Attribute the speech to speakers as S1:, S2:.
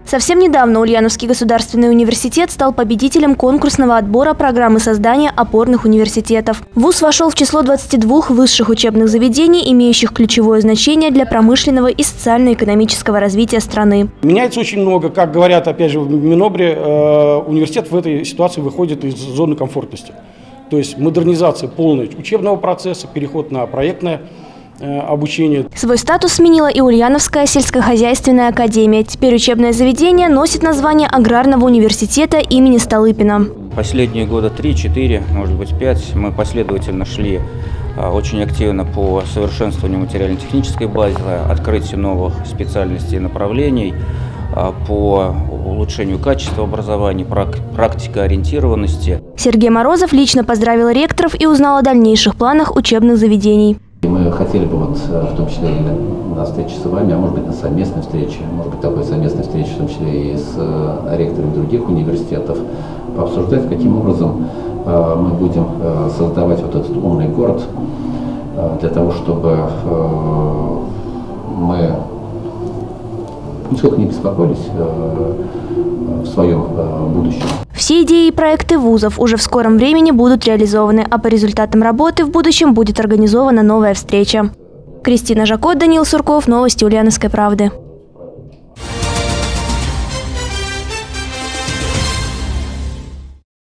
S1: Совсем недавно Ульяновский государственный университет стал победителем конкурсного отбора программы создания опорных университетов. ВУЗ вошел в число 22 высших учебных заведений, имеющих ключевое значение для промышленного и социально-экономического развития страны.
S2: Меняется очень много. Как говорят, опять же, в Минобре, университет в этой ситуации выходит из зоны комфортности. То есть модернизация полная учебного процесса, переход на проектное обучение.
S1: Свой статус сменила и Ульяновская сельскохозяйственная академия. Теперь учебное заведение носит название Аграрного университета имени Столыпина.
S3: Последние года 3-4, может быть 5, мы последовательно шли очень активно по совершенствованию материально-технической базы, открытию новых специальностей и направлений, по улучшению качества образования, практикоориентированности.
S1: Сергей Морозов лично поздравил ректоров и узнал о дальнейших планах учебных заведений.
S4: Мы хотели бы, в том числе и на встрече с вами, а может быть на совместной встрече, может быть такой совместной встрече, в том числе и с ректорами других университетов, пообсуждать, каким образом мы будем создавать вот этот умный город для того, чтобы мы нисколько не беспокоились в своем будущем.
S1: Все идеи и проекты вузов уже в скором времени будут реализованы, а по результатам работы в будущем будет организована новая встреча. Кристина Жако, Даниил Сурков, новости Ульяновской правды.